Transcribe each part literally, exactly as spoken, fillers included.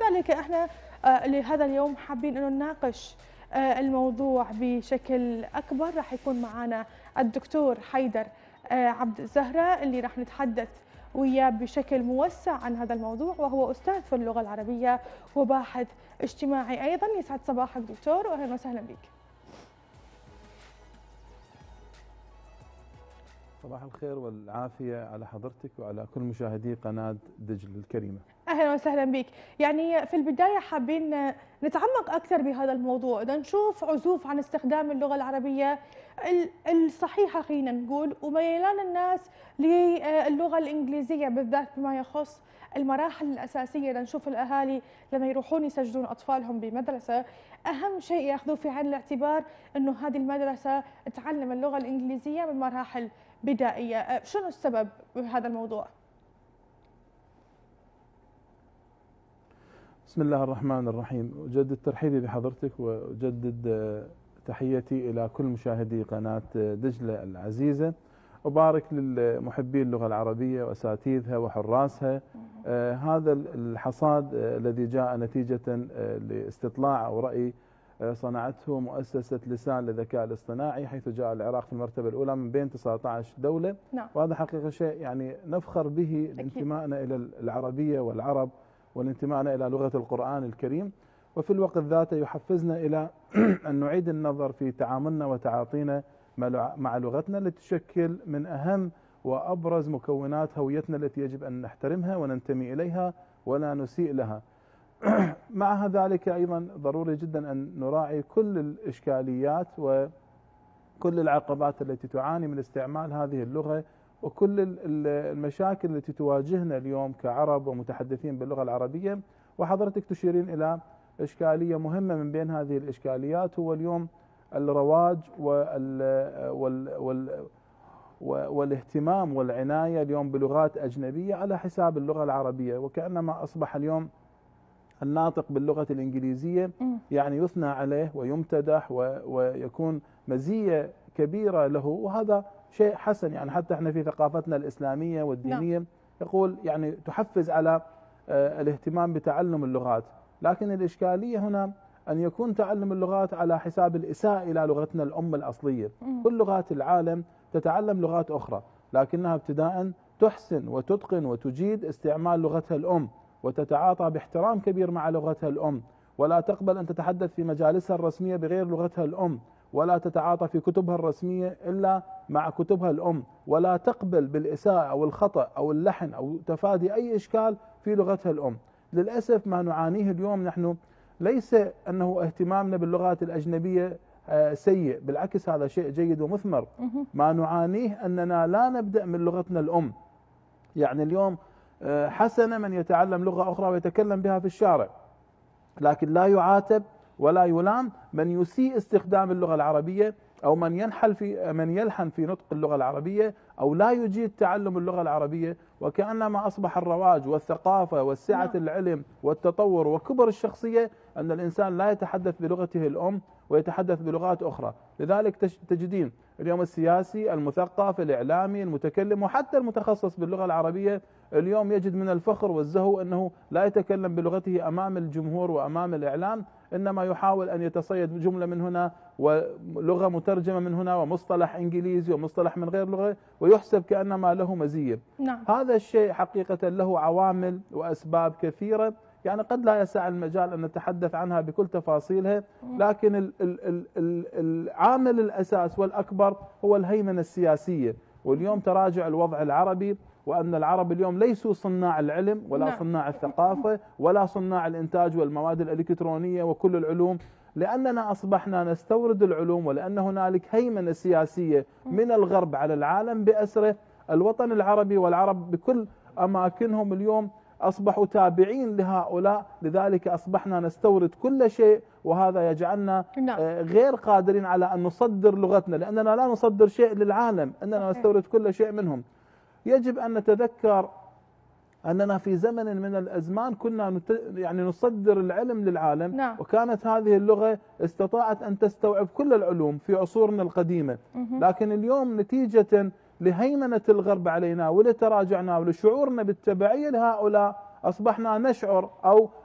لذلك احنا آه، لهذا اليوم حابين انه نناقش آه، الموضوع بشكل اكبر. راح يكون معنا الدكتور حيدر آه، عبد الزهرة اللي راح نتحدث وياه بشكل موسع عن هذا الموضوع، وهو استاذ في اللغة العربية وباحث اجتماعي ايضا. يسعد صباحك دكتور واهلا وسهلا بك. صباح الخير والعافية على حضرتك وعلى كل مشاهدي قناة دجل الكريمة. اهلا وسهلا بك. يعني في البدايه حابين نتعمق اكثر بهذا الموضوع، بدنا نشوف عزوف عن استخدام اللغه العربيه الصحيحه خلينا نقول، وميلان الناس للغه الانجليزيه بالذات بما يخص المراحل الاساسيه. بدنا نشوف الاهالي لما يروحون يسجلون اطفالهم بمدرسه، اهم شيء ياخذوه في عين الاعتبار انه هذه المدرسه تعلم اللغه الانجليزيه من مراحل بدائيه. شنو السبب بهذا الموضوع؟ بسم الله الرحمن الرحيم. أجدد ترحيبي بحضرتك وأجدد تحيتي إلى كل مشاهدي قناة دجلة العزيزة. أبارك للمحبين اللغة العربية وأساتذها وحراسها. آه هذا الحصاد آه الذي جاء نتيجة آه لاستطلاع أو رأي آه صنعته مؤسسة لسان للذكاء الاصطناعي، حيث جاء العراق في المرتبة الأولى من بين تسعة عشر دولة. نعم. وهذا حقيقة شيء يعني نفخر به لانتمائنا إلى العربية والعرب والانتمائنا إلى لغة القرآن الكريم، وفي الوقت ذاته يحفزنا إلى أن نعيد النظر في تعاملنا وتعاطينا مع لغتنا التي تشكل من أهم وأبرز مكونات هويتنا التي يجب أن نحترمها وننتمي إليها ولا نسيء لها. مع ذلك أيضا ضروري جدا أن نراعي كل الإشكاليات وكل العقبات التي تعاني من استعمال هذه اللغة وكل المشاكل التي تواجهنا اليوم كعرب ومتحدثين باللغة العربية. وحضرتك تشيرين إلى إشكالية مهمة من بين هذه الإشكاليات، هو اليوم الرواج وال وال وال والاهتمام والعناية اليوم بلغات أجنبية على حساب اللغة العربية، وكأنما أصبح اليوم الناطق باللغة الإنجليزية يعني يثنى عليه ويمتدح ويكون مزية كبيرة له، وهذا شيء حسن. يعني حتى احنا في ثقافتنا الإسلامية والدينية لا. يقول يعني تحفز على الاهتمام بتعلم اللغات، لكن الإشكالية هنا أن يكون تعلم اللغات على حساب الإساءة إلى لغتنا الأم الأصلية. م. كل لغات العالم تتعلم لغات أخرى، لكنها ابتداء تحسن وتتقن وتجيد استعمال لغتها الأم وتتعاطى باحترام كبير مع لغتها الأم، ولا تقبل أن تتحدث في مجالسها الرسمية بغير لغتها الأم، ولا تتعاطى في كتبها الرسمية إلا مع كتبها الأم، ولا تقبل بالإساءة أو الخطأ أو اللحن أو تفادي أي إشكال في لغتها الأم. للأسف ما نعانيه اليوم نحن ليس أنه اهتمامنا باللغات الأجنبية سيء، بالعكس هذا شيء جيد ومثمر. ما نعانيه أننا لا نبدأ من لغتنا الأم. يعني اليوم حسن من يتعلم لغة أخرى ويتكلم بها في الشارع، لكن لا يعاتب ولا يلام من يسيء استخدام اللغة العربية أو من ينحل في من يلحن في نطق اللغة العربية أو لا يجيد تعلم اللغة العربية. وكأنما أصبح الرواج والثقافة والسعة العلم والتطور وكبر الشخصية أن الإنسان لا يتحدث بلغته الأم ويتحدث بلغات أخرى. لذلك تجدين اليوم السياسي المثقف الإعلامي المتكلم وحتى المتخصص باللغة العربية اليوم يجد من الفخر والزهو أنه لا يتكلم بلغته أمام الجمهور وأمام الإعلام، إنما يحاول أن يتصيد جملة من هنا ولغة مترجمة من هنا ومصطلح إنجليزي ومصطلح من غير لغة ويحسب كأنما له مزية. نعم. هذا الشيء حقيقة له عوامل وأسباب كثيرة، يعني قد لا يسع المجال أن نتحدث عنها بكل تفاصيلها، لكن ال ال ال ال العامل الأساس والأكبر هو الهيمنة السياسية. واليوم تراجع الوضع العربي، وأن العرب اليوم ليسوا صناع العلم ولا نعم. صناع الثقافة ولا صناع الإنتاج والمواد الإلكترونية وكل العلوم، لأننا أصبحنا نستورد العلوم، ولأن هنالك هيمنة سياسية من الغرب على العالم بأسره. الوطن العربي والعرب بكل أماكنهم اليوم أصبحوا تابعين لهؤلاء، لذلك أصبحنا نستورد كل شيء، وهذا يجعلنا غير قادرين على أن نصدر لغتنا، لأننا لا نصدر شيء للعالم، أننا نستورد كل شيء منهم. يجب أن نتذكر أننا في زمن من الأزمان كنا نت... يعني نصدر العلم للعالم. نعم. وكانت هذه اللغة استطاعت أن تستوعب كل العلوم في عصورنا القديمة، لكن اليوم نتيجة لهيمنة الغرب علينا ولتراجعنا ولشعورنا بالتبعية لهؤلاء أصبحنا نشعر أو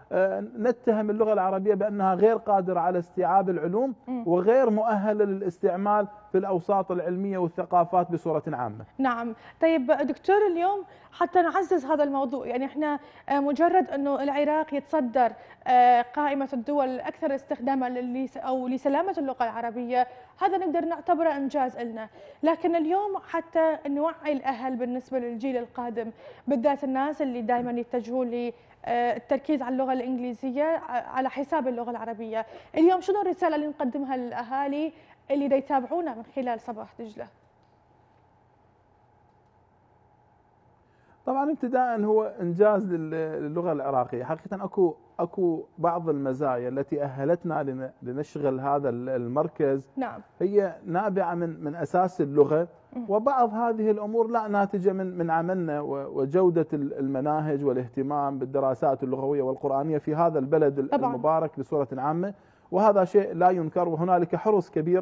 نتهم اللغة العربية بأنها غير قادرة على استيعاب العلوم وغير مؤهلة للاستعمال في الأوساط العلمية والثقافات بصورة عامة. نعم. طيب دكتور، اليوم حتى نعزز هذا الموضوع، يعني احنا مجرد أنه العراق يتصدر قائمة الدول الأكثر استخداما أو لسلامة اللغة العربية، هذا نقدر نعتبره إنجاز لنا. لكن اليوم حتى نوعي الأهل بالنسبة للجيل القادم، بالذات الناس اللي دائما يتجهوا ل التركيز على اللغة الإنجليزية على حساب اللغة العربية، اليوم شنو الرسالة اللي نقدمها للأهالي اللي دا يتابعونا من خلال صباح دجلة؟ طبعا ابتداء هو انجاز للغه العراقيه، حقيقه اكو اكو بعض المزايا التي اهلتنا لنشغل هذا المركز. نعم. هي نابعه من من اساس اللغه، وبعض هذه الامور لا ناتجه من من عملنا وجوده المناهج والاهتمام بالدراسات اللغويه والقرانيه في هذا البلد طبعا المبارك بصوره عامه، وهذا شيء لا ينكر. وهنالك حرص كبير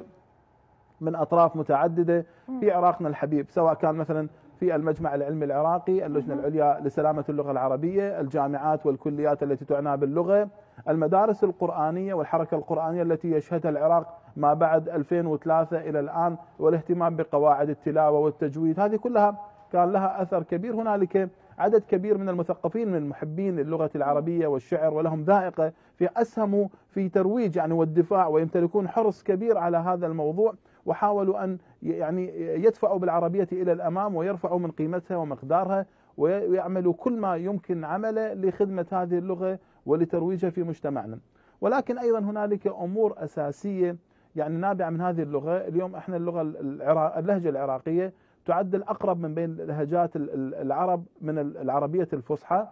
من اطراف متعدده في عراقنا الحبيب، سواء كان مثلا في المجمع العلمي العراقي، اللجنة العليا لسلامة اللغة العربية، الجامعات والكليات التي تعنى باللغة، المدارس القرآنية والحركة القرآنية التي يشهدها العراق ما بعد ألفين وثلاثة إلى الآن، والاهتمام بقواعد التلاوة والتجويد، هذه كلها كان لها أثر كبير. هنالك عدد كبير من المثقفين من محبين اللغة العربية والشعر ولهم ذائقة في أسهموا في ترويج يعني والدفاع، ويمتلكون حرص كبير على هذا الموضوع، وحاولوا أن يعني يدفعوا بالعربية إلى الأمام ويرفعوا من قيمتها ومقدارها، ويعملوا كل ما يمكن عمله لخدمة هذه اللغة ولترويجها في مجتمعنا. ولكن أيضا هنالك أمور أساسية يعني نابعة من هذه اللغة. اليوم احنا اللغة العراق اللهجة العراقية تعد الأقرب من بين لهجات العرب من العربية الفصحى.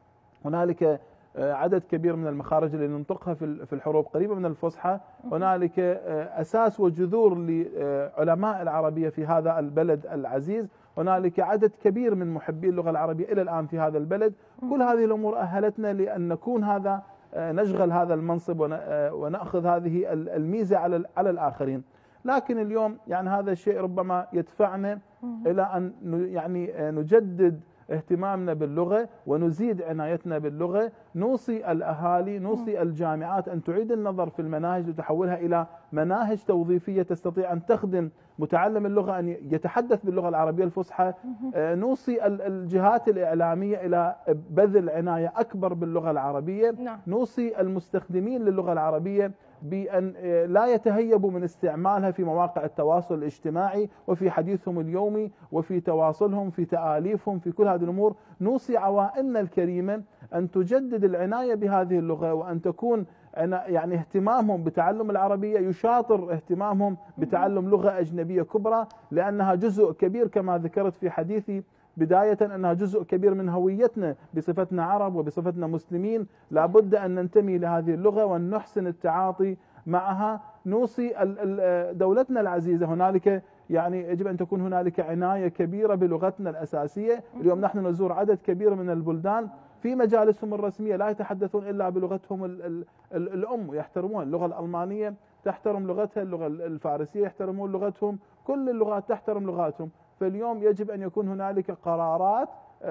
هنالك عدد كبير من المخارج اللي ننطقها في الحروف قريبة من الفصحى. هنالك أساس وجذور لعلماء العربية في هذا البلد العزيز. هنالك عدد كبير من محبي اللغة العربية إلى الآن في هذا البلد. كل هذه الأمور أهلتنا لأن نكون هذا نشغل هذا المنصب ونأخذ هذه الميزة على على الآخرين. لكن اليوم يعني هذا الشيء ربما يدفعنا إلى أن يعني نجدد اهتمامنا باللغة ونزيد عنايتنا باللغة. نوصي الأهالي، نوصي الجامعات أن تعيد النظر في المناهج وتحولها إلى مناهج توظيفية تستطيع أن تخدم متعلم اللغة أن يتحدث باللغة العربية الفصحى. نوصي الجهات الإعلامية إلى بذل عناية أكبر باللغة العربية. نوصي المستخدمين للغة العربية بأن لا يتهيبوا من استعمالها في مواقع التواصل الاجتماعي وفي حديثهم اليومي وفي تواصلهم في تآليفهم في كل هذه الأمور. نوصي عوائلنا الكريمة أن تجدد العناية بهذه اللغة، وأن تكون يعني اهتمامهم بتعلم العربية يشاطر اهتمامهم بتعلم لغة أجنبية كبرى، لأنها جزء كبير كما ذكرت في حديثي بداية أنها جزء كبير من هويتنا بصفتنا عرب وبصفتنا مسلمين. لابد أن ننتمي لهذه اللغة وأن نحسن التعاطي معها. نوصي دولتنا العزيزة، هنالك يعني يجب أن تكون هنالك عناية كبيرة بلغتنا الأساسية. اليوم نحن نزور عدد كبير من البلدان في مجالسهم الرسمية لا يتحدثون إلا بلغتهم الأم ويحترمون اللغة الألمانية، تحترم لغتها، اللغة الفارسية يحترمون لغتهم، كل اللغات تحترم لغاتهم. فاليوم يجب أن يكون هنالك قرارات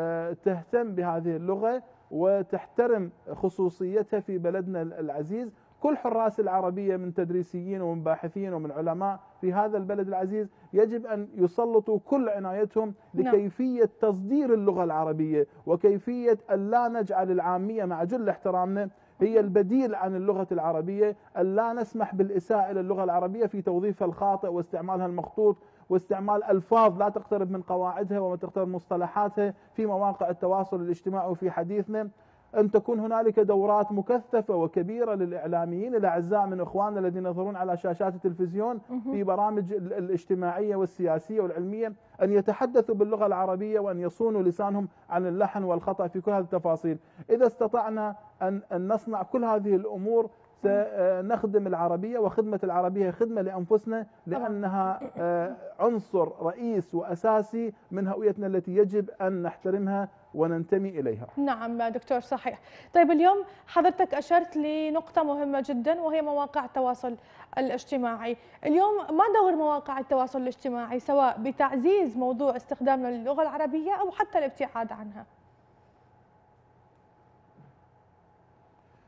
تهتم بهذه اللغة وتحترم خصوصيتها في بلدنا العزيز. كل حراس العربية من تدريسيين ومن باحثين ومن علماء في هذا البلد العزيز يجب أن يسلطوا كل عنايتهم لكيفية تصدير اللغة العربية، وكيفية أن لا نجعل العامية مع جل احترامنا هي البديل عن اللغة العربية، أن لا نسمح بالإساءة إلى اللغة العربية في توظيفها الخاطئ واستعمالها المخطوط واستعمال ألفاظ لا تقترب من قواعدها وما تقترب من مصطلحاتها في مواقع التواصل الاجتماعي وفي حديثنا. أن تكون هنالك دورات مكثفة وكبيرة للإعلاميين الأعزاء من إخواننا الذين يظهرون على شاشات التلفزيون في برامج الاجتماعية والسياسية والعلمية، أن يتحدثوا باللغة العربية وأن يصونوا لسانهم عن اللحن والخطأ في كل هذه التفاصيل. إذا استطعنا أن نصنع كل هذه الأمور سنخدم العربية، وخدمة العربية خدمة لأنفسنا، لأنها عنصر رئيس وأساسي من هويتنا التي يجب أن نحترمها وننتمي إليها. نعم دكتور، صحيح. طيب اليوم حضرتك أشرت لنقطة مهمة جدا وهي مواقع التواصل الاجتماعي. اليوم ما دور مواقع التواصل الاجتماعي سواء بتعزيز موضوع استخدامنا للغة العربية أو حتى الابتعاد عنها؟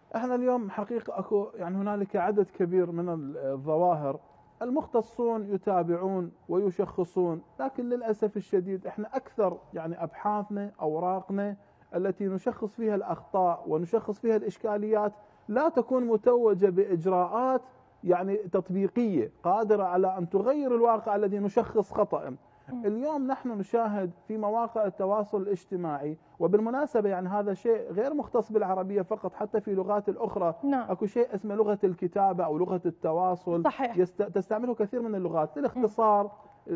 احنا اليوم حقيقة اكو يعني هنالك عدد كبير من الظواهر، المختصون يتابعون ويشخصون، لكن للأسف الشديد احنا أكثر يعني أبحاثنا أوراقنا التي نشخص فيها الأخطاء ونشخص فيها الإشكاليات لا تكون متوجة بإجراءات يعني تطبيقية قادرة على أن تغير الواقع الذي نشخص خطأ. اليوم نحن نشاهد في مواقع التواصل الاجتماعي، وبالمناسبة يعني هذا شيء غير مختص بالعربية فقط، حتى في لغات الأخرى نعم. أكو شيء اسمه لغة الكتابة أو لغة التواصل. صحيح. يست... تستعمله كثير من اللغات للاختصار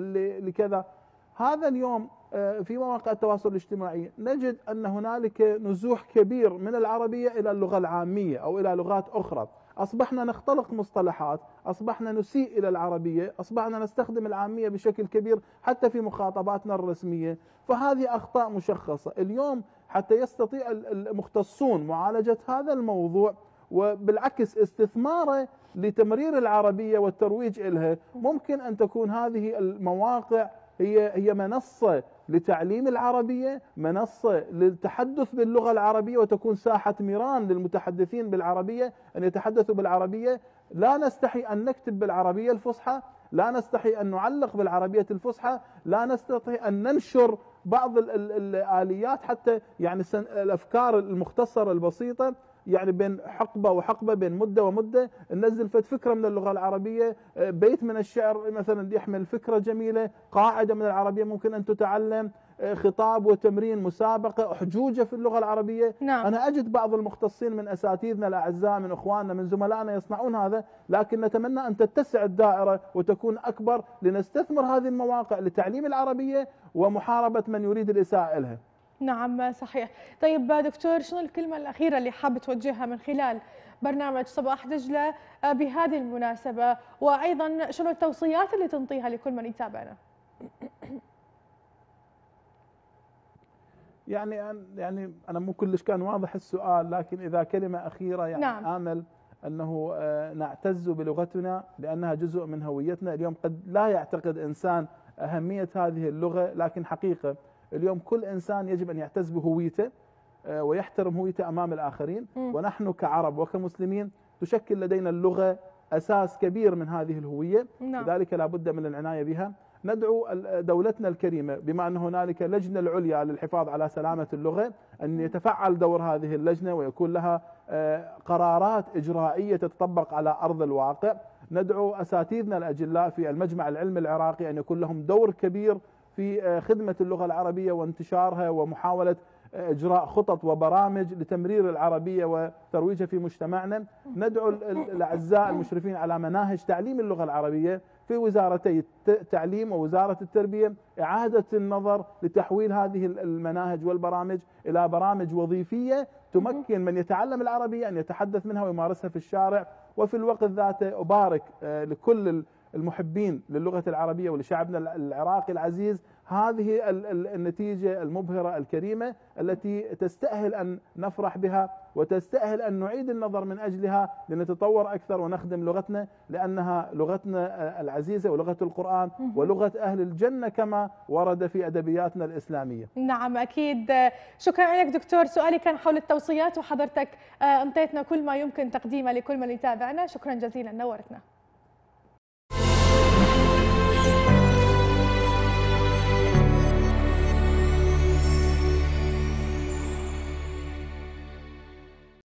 لكذا. هذا اليوم في مواقع التواصل الاجتماعي نجد أن هنالك نزوح كبير من العربية إلى اللغة العامية أو إلى لغات أخرى. أصبحنا نختلق مصطلحات، أصبحنا نسيء إلى العربية، أصبحنا نستخدم العامية بشكل كبير حتى في مخاطباتنا الرسمية. فهذه أخطاء مشخصة. اليوم حتى يستطيع المختصون معالجة هذا الموضوع وبالعكس استثماره لتمرير العربية والترويج إلها، ممكن أن تكون هذه المواقع هي هي منصة لتعليم العربية، منصة للتحدث باللغة العربية، وتكون ساحة ميران للمتحدثين بالعربية أن يتحدثوا بالعربية. لا نستحي أن نكتب بالعربية الفصحى، لا نستحي أن نعلق بالعربية الفصحى، لا نستطيع أن ننشر بعض الآليات حتى يعني الأفكار المختصرة البسيطة، يعني بين حقبة وحقبة، بين مدة ومدة ننزل فد فكرة من اللغة العربية، بيت من الشعر مثلا يحمل فكرة جميلة، قاعدة من العربية ممكن أن تتعلم، خطاب وتمرين، مسابقة، حجوجة في اللغة العربية. نعم. أنا أجد بعض المختصين من أساتذتنا الأعزاء، من إخواننا، من زملائنا يصنعون هذا، لكن نتمنى أن تتسع الدائرة وتكون أكبر لنستثمر هذه المواقع لتعليم العربية ومحاربة من يريد الإساءة لها. نعم صحيح. طيب دكتور، شنو الكلمة الأخيرة اللي حاب توجهها من خلال برنامج صباح دجلة بهذه المناسبة، وأيضا شنو التوصيات اللي تنطيها لكل من يتابعنا؟ يعني يعني أنا مو كلش كان واضح السؤال، لكن إذا كلمة أخيرة يعني نعم. آمل أنه نعتز بلغتنا لأنها جزء من هويتنا. اليوم قد لا يعتقد إنسان أهمية هذه اللغة، لكن حقيقة اليوم كل إنسان يجب أن يعتز بهويته ويحترم هويته أمام الآخرين. م. ونحن كعرب وكمسلمين تشكل لدينا اللغة أساس كبير من هذه الهوية. نعم. لذلك لا بد من العناية بها. ندعو دولتنا الكريمة بما أن هنالك لجنة العليا للحفاظ على سلامة اللغة أن يتفعل دور هذه اللجنة ويكون لها قرارات إجرائية تتطبق على أرض الواقع. ندعو أساتذتنا الأجلاء في المجمع العلمي العراقي أن يكون لهم دور كبير في خدمة اللغة العربية وانتشارها ومحاولة إجراء خطط وبرامج لتمرير العربية وترويجها في مجتمعنا. ندعو الأعزاء المشرفين على مناهج تعليم اللغة العربية في وزارتي التعليم ووزارة التربية إعادة النظر لتحويل هذه المناهج والبرامج إلى برامج وظيفية تمكن من يتعلم العربية أن يتحدث منها ويمارسها في الشارع. وفي الوقت ذاته أبارك لكل المحبين للغة العربية ولشعبنا العراقي العزيز هذه النتيجة المبهرة الكريمة التي تستأهل أن نفرح بها وتستأهل أن نعيد النظر من أجلها لنتطور أكثر ونخدم لغتنا، لأنها لغتنا العزيزة ولغة القرآن ولغة أهل الجنة كما ورد في أدبياتنا الإسلامية. نعم أكيد. شكرا لك دكتور. سؤالي كان حول التوصيات وحضرتك انطيتنا كل ما يمكن تقديمه لكل من يتابعنا. شكرا جزيلا، نورتنا.